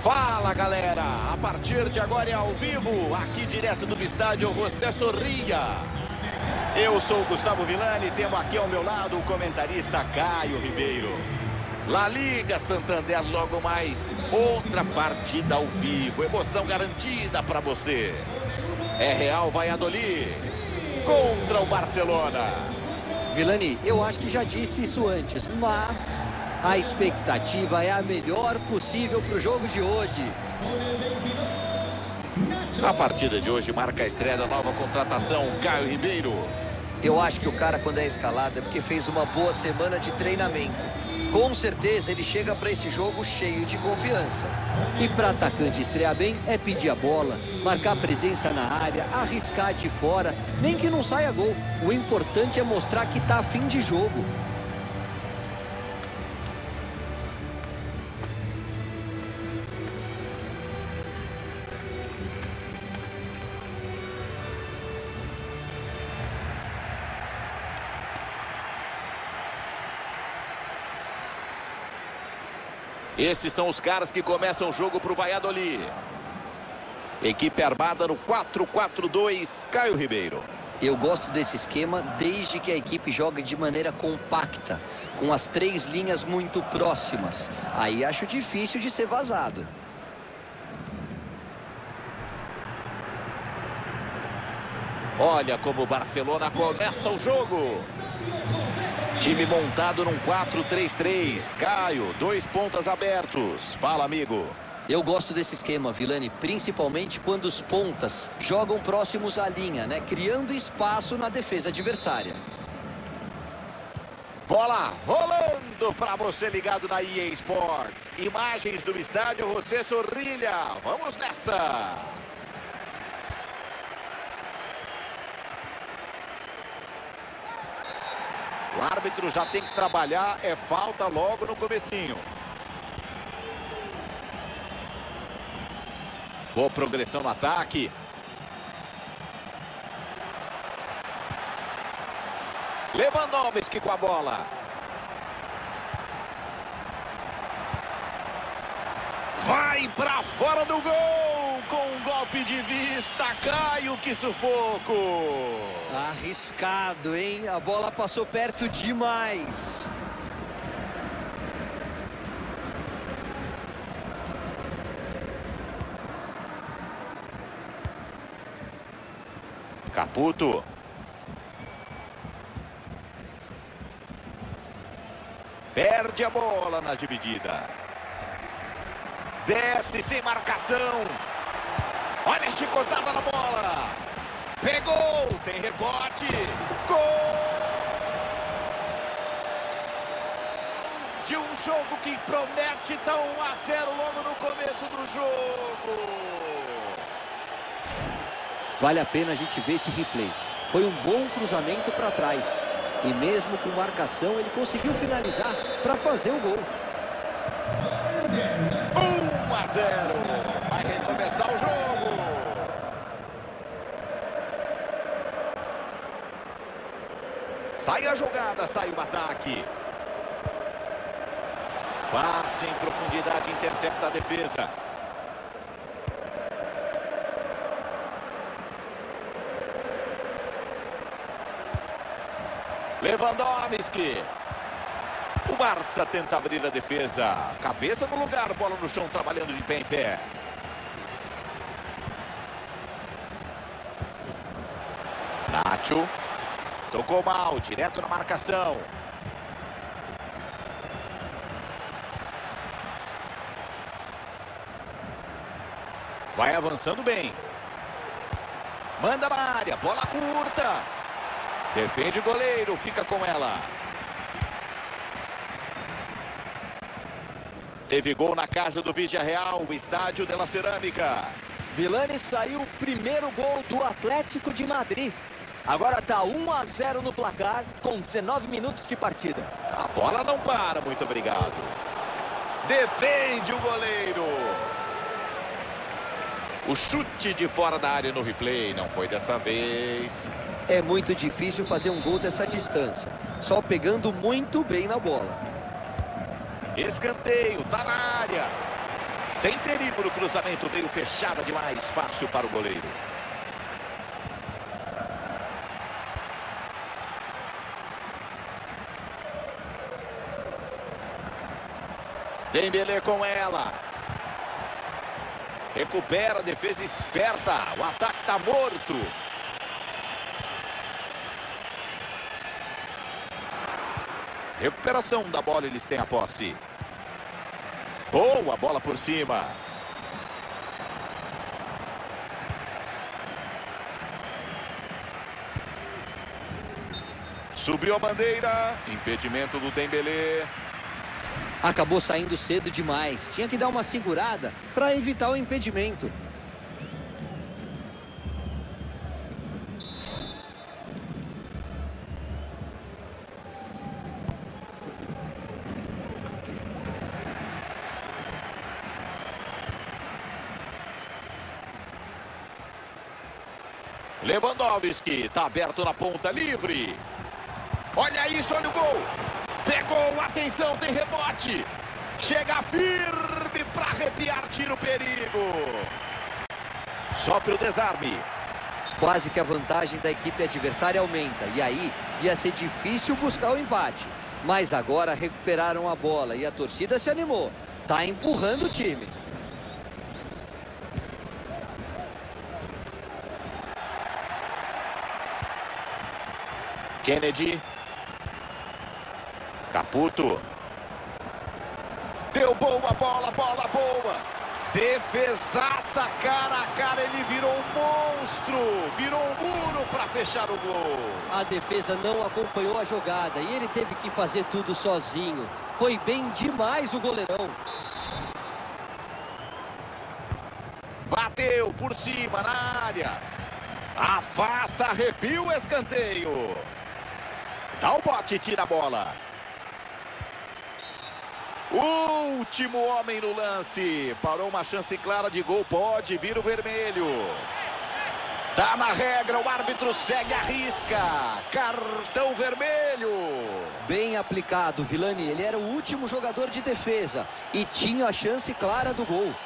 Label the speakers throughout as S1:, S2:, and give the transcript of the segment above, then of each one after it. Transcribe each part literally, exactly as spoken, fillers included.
S1: Fala, galera! A partir de agora é ao vivo, aqui direto do estádio José Zorrilla. Eu sou o Gustavo Villani e temos aqui ao meu lado o comentarista Caio Ribeiro. La Liga Santander logo mais, outra partida ao vivo, emoção garantida para você. É Real Valladolid contra o Barcelona.
S2: Villani, eu acho que já disse isso antes, mas a expectativa é a melhor possível para o jogo de hoje.
S1: A partida de hoje marca a estreia da nova contratação, Caio Ribeiro.
S3: Eu acho que o cara, quando é escalado, é porque fez uma boa semana de treinamento. Com certeza ele chega para esse jogo cheio de confiança.
S2: E para atacante estrear bem é pedir a bola, marcar presença na área, arriscar de fora, nem que não saia gol. O importante é mostrar que tá a fim de jogo.
S1: Esses são os caras que começam o jogo para o Valladolid. Equipe armada no quatro quatro dois, Caio Ribeiro.
S3: Eu gosto desse esquema desde que a equipe joga de maneira compacta, com as três linhas muito próximas. Aí acho difícil de ser vazado.
S1: Olha como o Barcelona começa o jogo. Time montado num quatro três três. Caio, dois pontas abertos. Fala, amigo.
S3: Eu gosto desse esquema, Villani, principalmente quando os pontas jogam próximos à linha, né? Criando espaço na defesa adversária.
S1: Bola rolando para você ligado na E A Sports. Imagens do estádio José Zorrilla. Vamos nessa. O árbitro já tem que trabalhar, é falta logo no comecinho. Boa progressão no ataque. Lewandowski com a bola. Vai pra fora do gol, com um golpe de vista, Caio, que sufoco.
S3: Arriscado, hein? A bola passou perto demais.
S1: Caputo. Perde a bola na dividida. Desce sem marcação. Olha a chicotada na bola. Pegou, tem rebote. Gol! De um jogo que promete dar um a zero logo no começo do jogo.
S2: Vale a pena a gente ver esse replay. Foi um bom cruzamento para trás. E mesmo com marcação, ele conseguiu finalizar para fazer o gol.
S1: um a zero. Vai recomeçar o jogo. Sai a jogada, sai o ataque. Passe em profundidade, intercepta a defesa. Lewandowski. O Barça tenta abrir a defesa. Cabeça no lugar, bola no chão, trabalhando de pé em pé. Nacho. Tocou mal, direto na marcação. Vai avançando bem. Manda na área, bola curta. Defende o goleiro, fica com ela. Teve gol na casa do Villarreal, o estádio de La Cerâmica.
S2: Villani, saiu o primeiro gol do Atlético de Madrid. Agora tá um a zero no placar, com dezenove minutos de partida.
S1: A bola não para, muito obrigado. Defende o goleiro. O chute de fora da área no replay, não foi dessa vez.
S3: É muito difícil fazer um gol dessa distância, só pegando muito bem na bola.
S1: Escanteio, tá na área. Sem perigo no cruzamento, veio fechada demais, fácil para o goleiro. Dembélé com ela. Recupera, defesa esperta. O ataque está morto. Recuperação da bola, eles têm a posse. Boa bola por cima. Subiu a bandeira. Impedimento do Dembélé.
S2: Acabou saindo cedo demais. Tinha que dar uma segurada para evitar o impedimento.
S1: Lewandowski está aberto na ponta, livre. Olha isso, olha o gol. Pegou, atenção, tem rebote. Chega firme para arrepiar, tira o perigo. Sofre o desarme.
S2: Quase que a vantagem da equipe adversária aumenta. E aí ia ser difícil buscar o empate. Mas agora recuperaram a bola e a torcida se animou. Tá empurrando o time.
S1: Kennedy. Caputo. Deu boa bola, bola boa. Defesaça, cara a cara, ele virou um monstro. Virou um muro para fechar o gol.
S2: A defesa não acompanhou a jogada e ele teve que fazer tudo sozinho. Foi bem demais o goleirão.
S1: Bateu por cima na área. Afasta, arrepia o escanteio. Dá o bote, tira a bola. Último homem no lance. Parou uma chance clara de gol. Pode vir o vermelho. Tá na regra. O árbitro segue a risca. Cartão vermelho.
S2: Bem aplicado, Vilani. Ele era o último jogador de defesa. E tinha a chance clara do gol.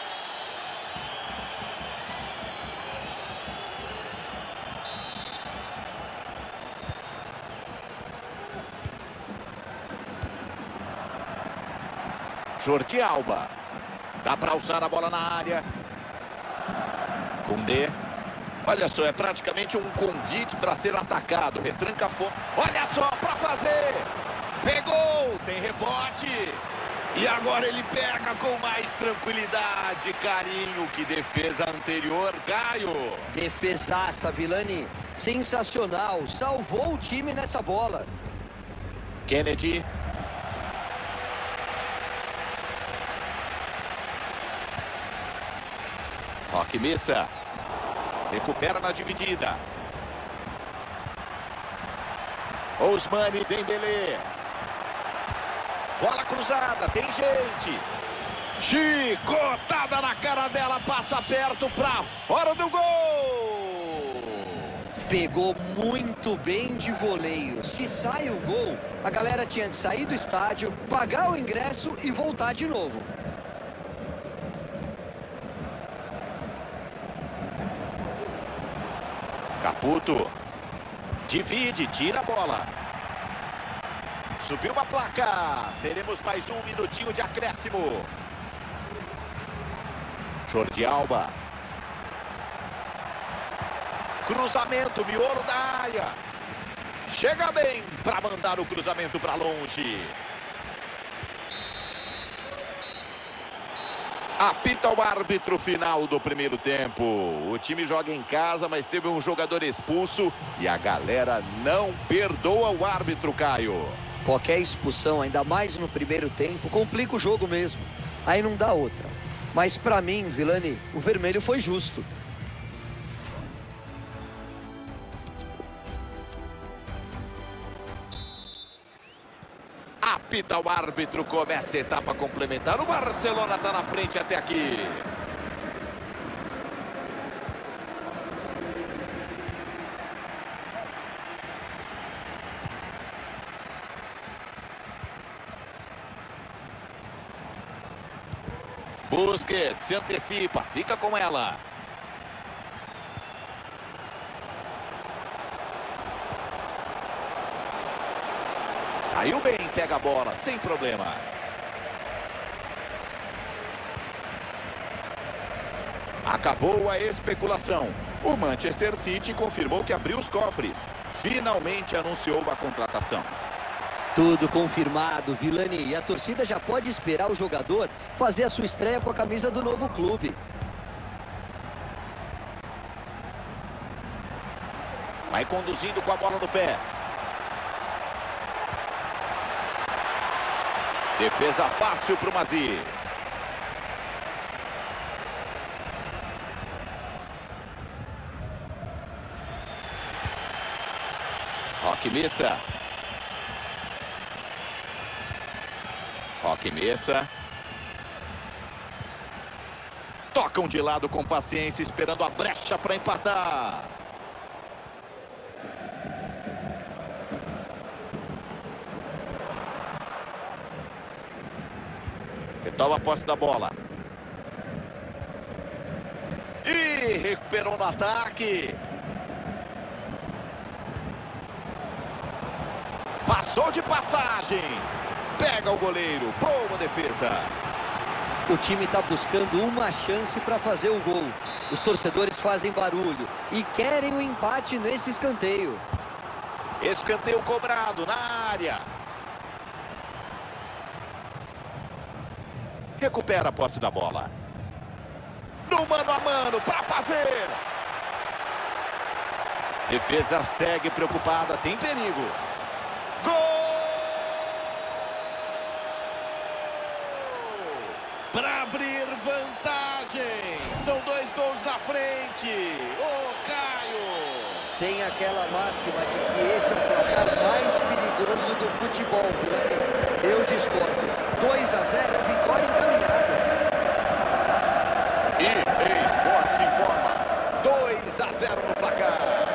S1: Jordi Alba. Dá para alçar a bola na área. Koundé. Olha só, é praticamente um convite para ser atacado. Retranca fora. Olha só para fazer. Pegou. Tem rebote. E agora ele pega com mais tranquilidade. Carinho. Que defesa anterior, Caio.
S2: Defesaça, Vilani. Sensacional. Salvou o time nessa bola.
S1: Kennedy. Roque Missa. Recupera na dividida. Ousmane, Dembélé. Bola cruzada, tem gente. Chicotada na cara dela, passa perto para fora do gol.
S2: Pegou muito bem de voleio. Se sai o gol, a galera tinha que sair do estádio, pagar o ingresso e voltar de novo.
S1: Caputo. Divide, tira a bola. Subiu uma placa. Teremos mais um minutinho de acréscimo. Jordi Alba. Cruzamento, miolo da área. Chega bem para mandar o cruzamento para longe. Apita o árbitro final do primeiro tempo. O time joga em casa, mas teve um jogador expulso e a galera não perdoa o árbitro, Caio.
S2: Qualquer expulsão, ainda mais no primeiro tempo, complica o jogo mesmo. Aí não dá outra. Mas pra mim, Vilani, o vermelho foi justo.
S1: Apita o árbitro, começa a etapa complementar. O Barcelona está na frente até aqui. Busquets se antecipa, fica com ela. Saiu bem, pega a bola, sem problema. Acabou a especulação. O Manchester City confirmou que abriu os cofres. Finalmente anunciou a contratação.
S2: Tudo confirmado, Vilani. E a torcida já pode esperar o jogador fazer a sua estreia com a camisa do novo clube.
S1: Vai conduzindo com a bola no pé. Defesa fácil para o Mazzi. Roque Missa. Roque Missa. Tocam de lado com paciência, esperando a brecha para empatar. Retoma a posse da bola. E recuperou no ataque. Passou de passagem. Pega o goleiro. Boa defesa.
S2: O time está buscando uma chance para fazer o gol. Os torcedores fazem barulho e querem o empate nesse escanteio.
S1: Escanteio cobrado na área. Recupera a posse da bola. No mano a mano para fazer. Defesa segue preocupada. Tem perigo. Gol! Para abrir vantagem. São dois gols na frente. Ô, Caio!
S2: Tem aquela máxima de que esse é o placar mais perigoso do futebol, Vilani. Eu discordo. dois a zero, vitória encaminhada.
S1: E Esportes informa. dois a zero no placar.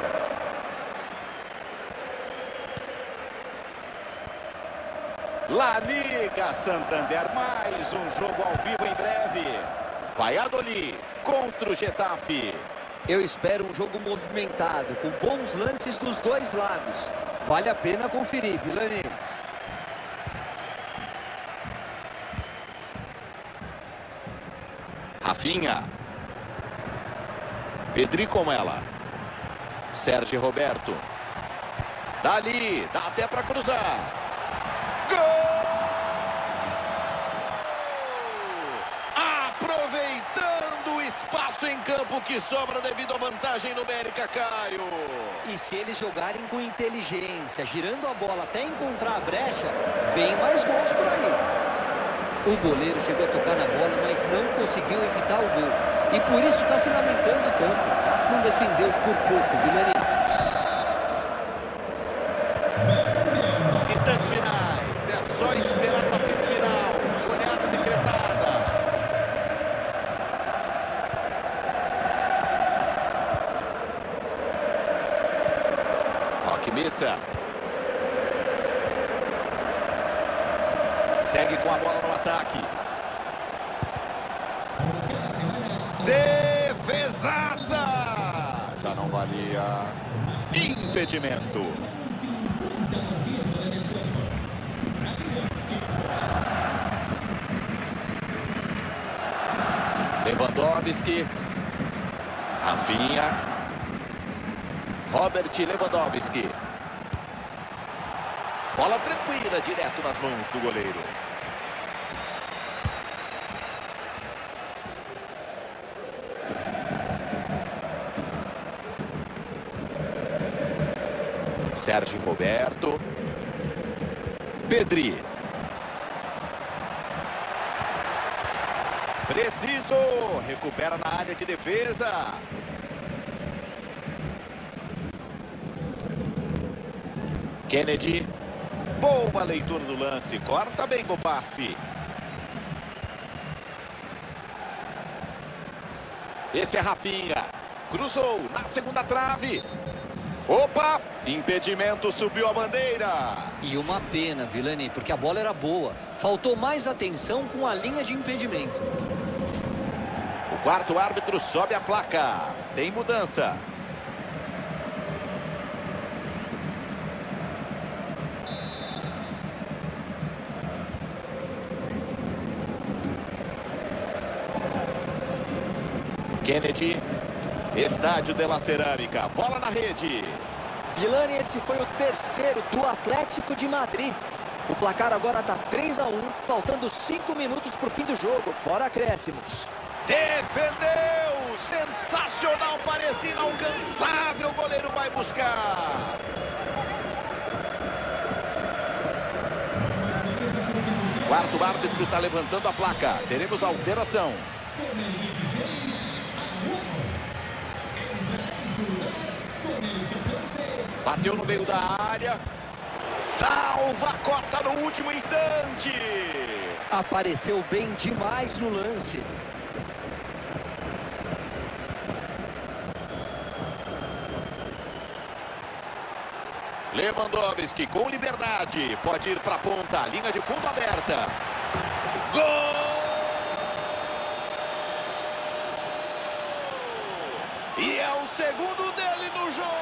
S1: La Liga Santander, mais um jogo ao vivo em breve. Valladolid contra o Getafe.
S2: Eu espero um jogo movimentado, com bons lances dos dois lados. Vale a pena conferir, Vilani.
S1: Rafinha. Pedri com ela. Sérgio Roberto. Dali, dá até para cruzar. Gol! Aproveitando o espaço em campo que sobra devido à vantagem numérica, Caio.
S2: E se eles jogarem com inteligência, girando a bola até encontrar a brecha, vem mais gols por aí. O goleiro chegou a tocar na bola, mas não conseguiu evitar o gol. E por isso está se lamentando tanto. Não defendeu por pouco, Vilani.
S1: Instantes finais. É só esperar para o apito final. Goleada decretada. Roque Missa. Segue com a bola no ataque. Defesaça! Já não valia. Impedimento. Lewandowski. Rafinha. Robert Lewandowski. Bola tranquila, direto nas mãos do goleiro. Sérgio Roberto. Pedri. Preciso. Recupera na área de defesa. Kennedy. Boa leitura do lance. Corta bem o passe. Esse é Rafinha. Cruzou na segunda trave. Opa! Impedimento, subiu a bandeira.
S2: E uma pena, Vilani, porque a bola era boa. Faltou mais atenção com a linha de impedimento.
S1: O quarto árbitro sobe a placa. Tem mudança. Kennedy, Estádio de la Cerâmica, bola na rede.
S4: Vilani, esse foi o terceiro do Atlético de Madrid. O placar agora está três a um, faltando cinco minutos para o fim do jogo, fora acréscimos.
S1: Defendeu! Sensacional, parecia inalcançável, o goleiro vai buscar. Quarto árbitro está levantando a placa, teremos alteração. Bateu no meio da área. Salva, corta no último instante.
S2: Apareceu bem demais no lance.
S1: Lewandowski com liberdade. Pode ir para a ponta, linha de fundo aberta. Gol! E é o segundo dele no jogo.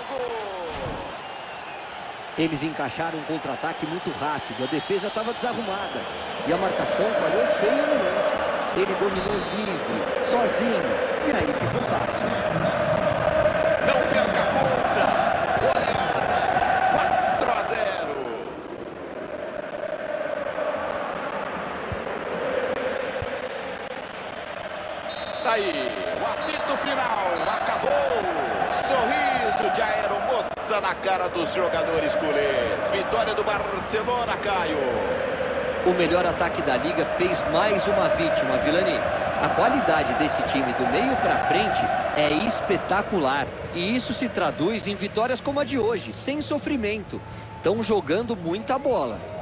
S2: Eles encaixaram um contra-ataque muito rápido. A defesa estava desarrumada. E a marcação falhou feio no lance. Ele dominou livre, sozinho. E aí ficou fácil.
S1: Não perca a conta. Goleada. quatro a zero. Tá aí. O apito final. Acabou. Sorriso de aeromoça na cara dos jogadores culés. Vitória do Barcelona, Caio.
S2: O melhor ataque da liga fez mais uma vítima, Vilani. A qualidade desse time do meio para frente é espetacular. E isso se traduz em vitórias como a de hoje, sem sofrimento. Estão jogando muita bola.